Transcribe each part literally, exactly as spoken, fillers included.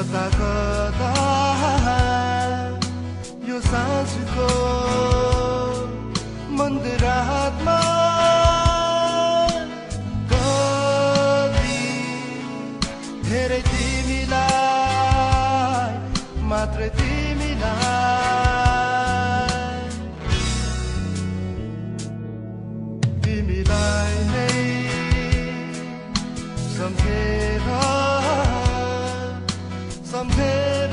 कता कता यो साँझको मन्दिर हातमा कति धेरै तिमीलाई मात्र तिमीलाई तिमीलाई नै सम्झेर सम्झेर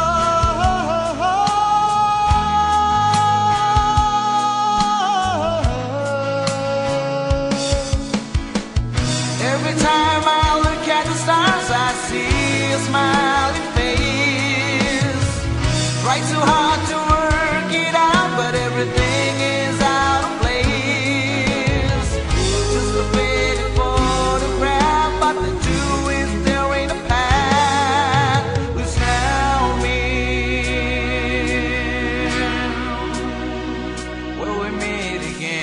Every time I look at the stars, I see a smiling face. Try too hard to work it out, but everything is out of place. Just a faded photograph, but the two is there in the past. Please tell me, will we meet again?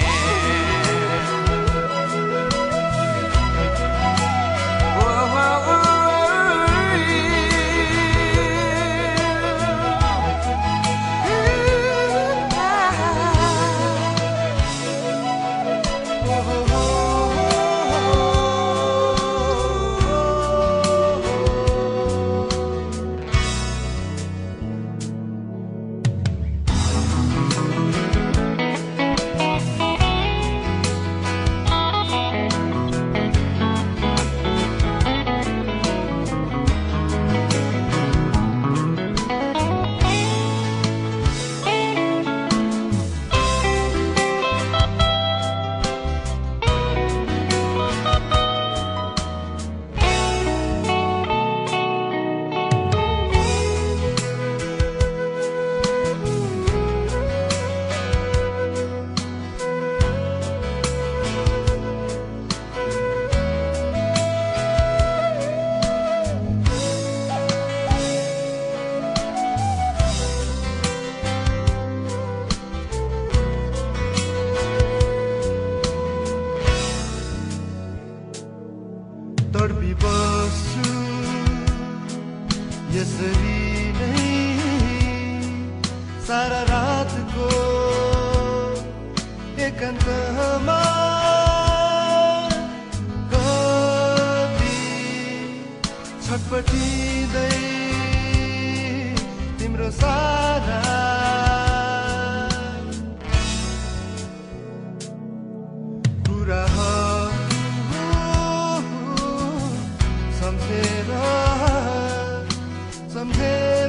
तडपी बस्छु यसरी नै सारा रातको एकान्तमा कति छटपटिँदै तिम्रो सारा सम्झेर सम्झेर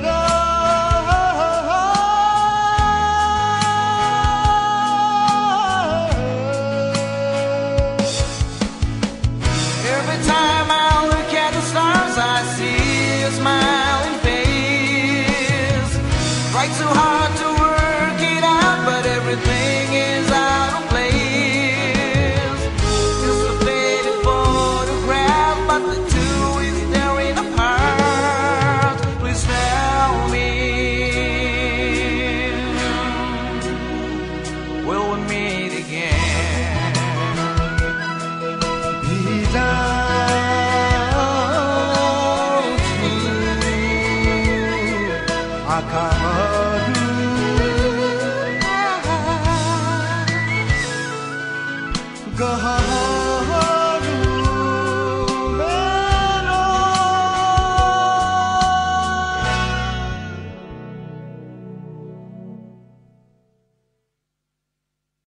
Every time I look at the stars, I see a smiling face. Try too hard to work it out, but everything is out of place. Just a faded photograph, but the two is there in a part. Please tell me, will we meet again? आँखाहरू गहन